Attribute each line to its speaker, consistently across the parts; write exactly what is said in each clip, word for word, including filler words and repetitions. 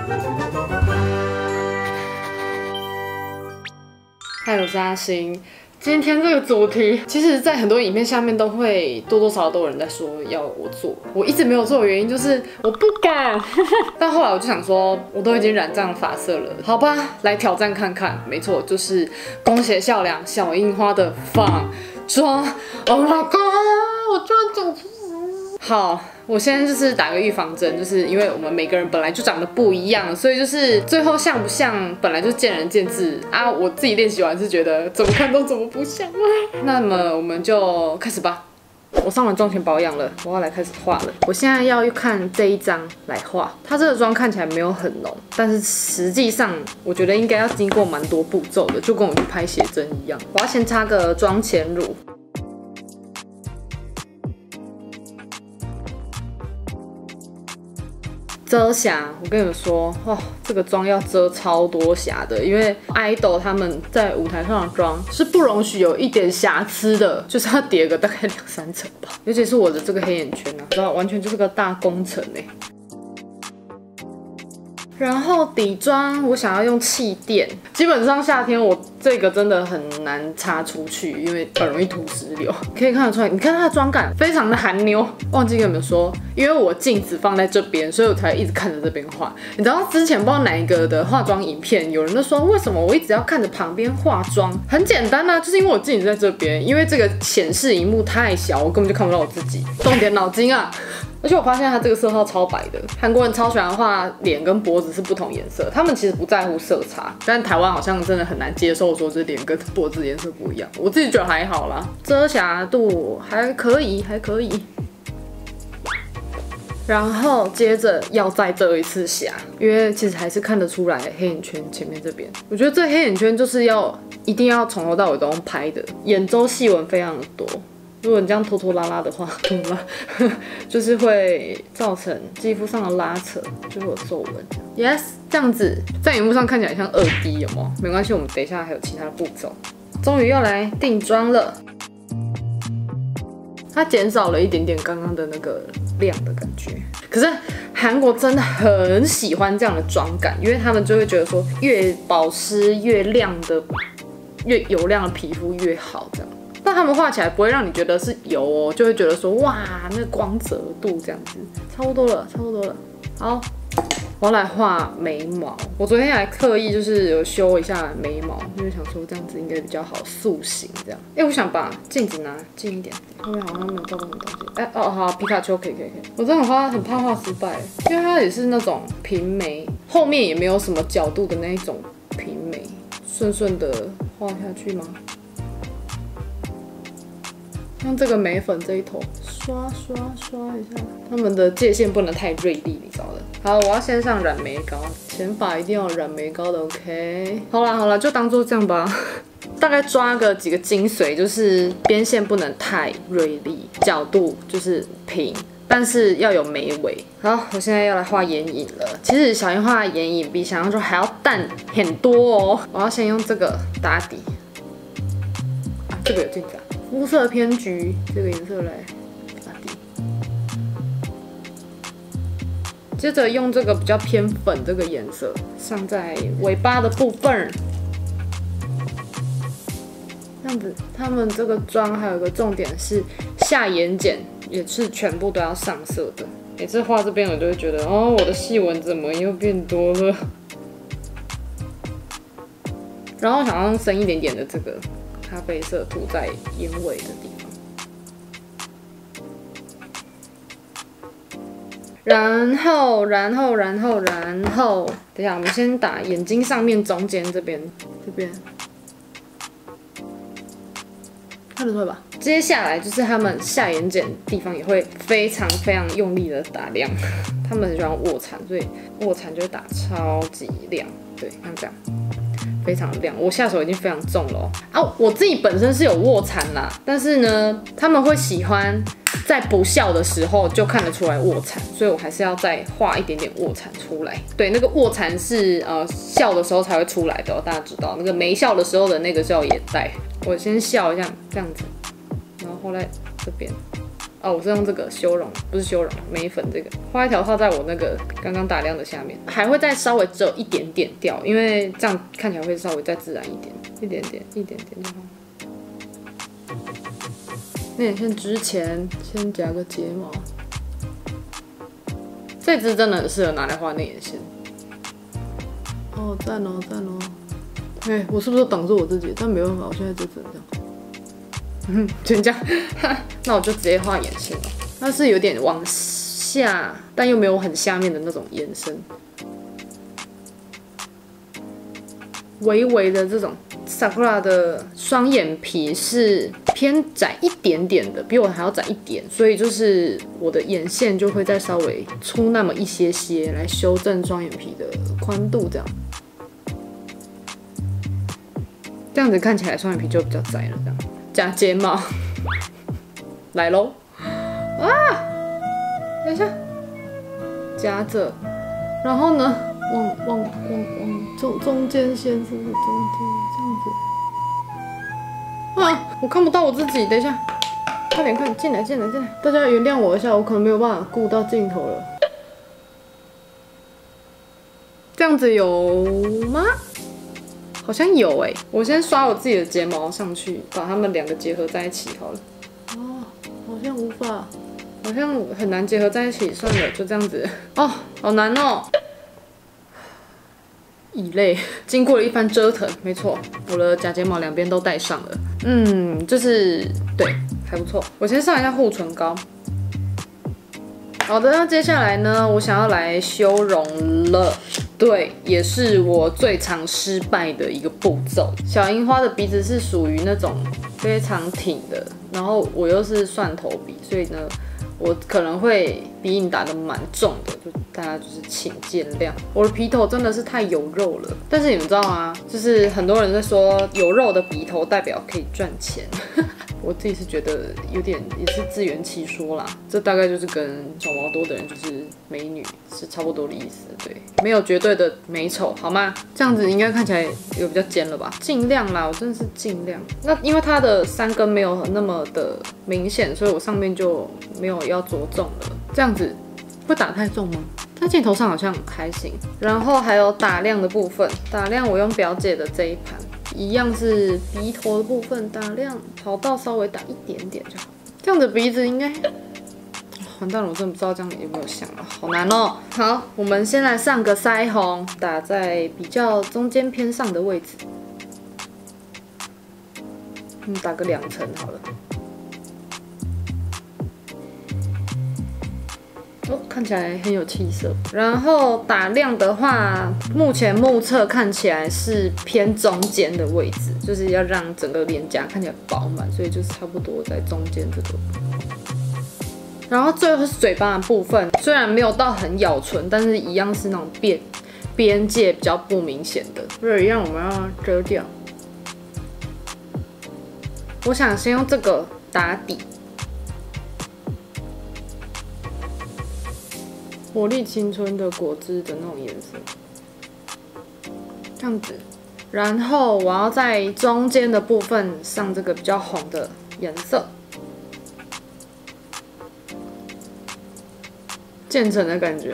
Speaker 1: 嗨，我是阿星。今天这个主题，其实在很多影片下面都会多多少少都有人在说要我做，我一直没有做的原因就是我不敢。但后来我就想说，我都已经染这样的发色了，好吧，来挑战看看。没错，就是宫胁孝良小樱花的仿妆。Oh my god！ 我居然讲出好。我现在就是打个预防针，就是因为我们每个人本来就长得不一样，所以就是最后像不像本来就见仁见智啊。我自己练习完是觉得怎么看都怎么不像啊。那么我们就开始吧。我上完妆前保养了，我要来开始画了。我现在要看这一张来画，它这个妆看起来没有很浓，但是实际上我觉得应该要经过蛮多步骤的，就跟我去拍写真一样。我要先擦个妆前乳。遮瑕，我跟你们说，哦，这个妆要遮超多瑕的，因为 idol 他们在舞台上的妆是不容许有一点瑕疵的，就是要叠个大概两三层吧。尤其是我的这个黑眼圈啊，知道完全就是个大工程哎。然后底妆我想要用气垫，基本上夏天我这个真的很难擦出去，因为很容易涂石榴。可以看得出来，你看它的妆感非常的韩妞。忘记跟你们说，因为我镜子放在这边，所以我才一直看着这边画。你知道之前不知道哪一个的化妆影片，有人就说为什么我一直要看着旁边化妆？很简单啊，就是因为我镜子在这边，因为这个显示荧幕太小，我根本就看不到我自己。动点脑筋啊！而且我发现它这个色号超白的，韩国人超喜欢画脸跟脖子是不同颜色，他们其实不在乎色差，但台湾好像真的很难接受说这脸跟脖子颜色不一样。我自己觉得还好啦，遮瑕度还可以，还可以。然后接着要再遮一次瑕，因为其实还是看得出来黑眼圈前面这边，我觉得这黑眼圈就是要一定要从头到尾都用拍的，眼周细纹非常的多。如果你这样拖拖拉拉的话，拖拉就是会造成肌肤上的拉扯，就会有皱纹。Yes， 这样子在荧幕上看起来像二 D， 有没有？没关系，我们等一下还有其他的步骤。终于要来定妆了，它减少了一点点刚刚的那个亮的感觉。可是韩国真的很喜欢这样的妆感，因为他们就会觉得说，越保湿越亮的、越油亮的皮肤越好，这样。但他们画起来不会让你觉得是油哦，就会觉得说哇，那个光泽度这样子，差不多了，差不多了。好，我要来画眉毛。我昨天还刻意就是有修一下眉毛，因为想说这样子应该比较好塑形这样。哎、欸，我想把镜子拿近一点，后面好像没有照到什么东西。哎、欸，哦好，皮卡丘可以可以可以。我真的很怕很怕画失败，因为它也是那种平眉，后面也没有什么角度的那一种平眉，顺顺的画下去吗？用这个眉粉这一头刷刷刷一下，它们的界限不能太锐利，你知道的。好，我要先上染眉膏，前发一定要有染眉膏的 ，OK。好啦好啦，就当做这样吧。大概抓个几个精髓，就是边线不能太锐利，角度就是平，但是要有眉尾。好，我现在要来画眼影了。其实小樱画的眼影比想象中还要淡很多哦。我要先用这个打底，啊，这个有镜子啊。肤色偏橘，这个颜色来打底。接着用这个比较偏粉这个颜色上在尾巴的部分，这样子。他们这个妆还有一个重点是下眼睑也是全部都要上色的。每次画这边我就会觉得，哦，我的细纹怎么又变多了？然后想要用深一点点的这个咖啡色涂在眼尾的地方，然后，然后，然后，然后，等一下，我们先打眼睛上面中间这边，这边，看得出来吧？接下来就是他们下眼睑地方也会非常非常用力的打亮，他们很喜欢卧蚕，所以卧蚕就会打超级亮，对，像这样。非常亮，我下手已经非常重了哦。啊，我自己本身是有卧蚕啦，但是呢，他们会喜欢在不笑的时候就看得出来卧蚕，所以我还是要再画一点点卧蚕出来。对，那个卧蚕是呃笑的时候才会出来的哦，大家知道，那个没笑的时候的那个叫眼袋。我先笑一下，这样子，然后后来这边哦，我是用这个修容，不是修容，眉粉这个，画一条画在我那个刚刚打亮的下面，还会再稍微只有一点点掉，因为这样看起来会稍微再自然一点，一点点，一点点就好。那眼线之前先夹个睫毛，这支真的很适合拿来画内眼线。哦，赞哦，赞哦！哎、欸，我是不是挡住我自己？但没办法，我现在就只能这样。嗯，全这样，那我就直接画眼线了。它是有点往下，但又没有很下面的那种延伸，微微的这种。Sakura 的双眼皮是偏窄一点点的，比我还要窄一点，所以就是我的眼线就会再稍微粗那么一些些，来修正双眼皮的宽度，这样。这样子看起来双眼皮就比较窄了，这样。加睫毛，来喽！啊，等一下，夹着，然后呢，往往往往中中间线是不是中间这样子？啊，我看不到我自己，等一下，快点快点进来进来进来！大家原谅我一下，我可能没有办法顾到镜头了。这样子有吗？好像有哎、欸，我先刷我自己的睫毛上去，把它们两个结合在一起好了。哦，好像无法，好像很难结合在一起，算了，就这样子。哦，好难哦。乙类，经过了一番折腾，没错，我的假睫毛两边都戴上了。嗯，就是对，还不错。我先上一下护唇膏。好的，那接下来呢，我想要来修容了。对，也是我最常失败的一个步骤。小樱花的鼻子是属于那种非常挺的，然后我又是蒜头鼻，所以呢，我可能会鼻影打得蛮重的，就大家就是请见谅。我的鼻头真的是太有肉了，但是你们知道吗？就是很多人在说有肉的鼻头代表可以赚钱。我自己是觉得有点也是自圆其说啦，这大概就是跟小毛多的人就是美女是差不多的意思，对，没有绝对的美丑，好吗？这样子应该看起来有比较尖了吧？尽量啦，我真的是尽量。那因为它的三根没有那么的明显，所以我上面就没有要着重了。这样子会打太重吗？在镜头上好像还行。然后还有打亮的部分，打亮我用表姐的这一盘。一样是鼻头的部分打亮，跑道稍微打一点点就好。这样的鼻子应该，完蛋了，我真的不知道这样有没有像啊，好难哦。好，我们先来上个腮红，打在比较中间偏上的位置。嗯，打个两层好了。哦，看起来很有气色。然后打亮的话，目前目测看起来是偏中间的位置，就是要让整个脸颊看起来饱满，所以就是差不多在中间这个。然后最后是嘴巴的部分，虽然没有到很咬唇，但是一样是那种边边界比较不明显的，所以一样我们要遮掉。我想先用这个打底。活力青春的果汁的那种颜色，这样子。然后我要在中间的部分上这个比较红的颜色，渐层的感觉，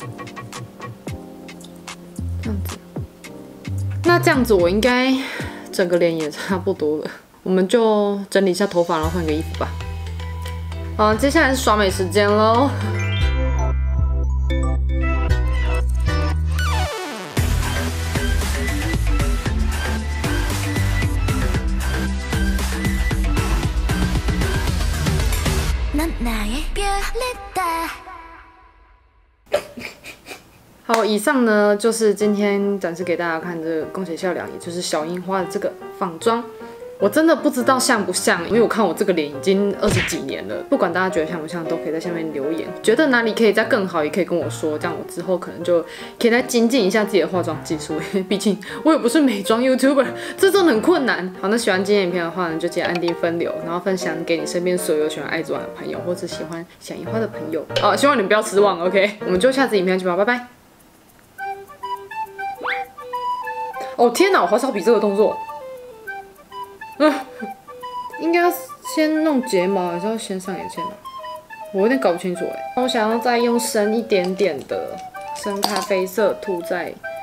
Speaker 1: 这样子。那这样子我应该整个脸也差不多了，我们就整理一下头发，然后换个衣服吧。好，接下来是刷美时间喽。好，以上呢就是今天展示给大家看这个宫崎笑良，也就是小樱花的这个仿妆。我真的不知道像不像，因为我看我这个脸已经二十几年了。不管大家觉得像不像，都可以在下面留言。觉得哪里可以再更好，也可以跟我说，这样我之后可能就可以再精进一下自己的化妆技术。毕竟我也不是美妆 YouTuber， 这真的很困难。好，那喜欢今天影片的话呢，就记得按订分流，然后分享给你身边所有喜欢爱之丸的朋友，或者喜欢小樱花的朋友。哦，希望你不要失望 ，OK？ 我们就下次影片见吧，拜拜。哦天哪，我好少比这个动作。嗯，应该要先弄睫毛，还是要先上眼线呢？ 我有点搞不清楚哎。我想要再用深一点点的深咖啡色涂在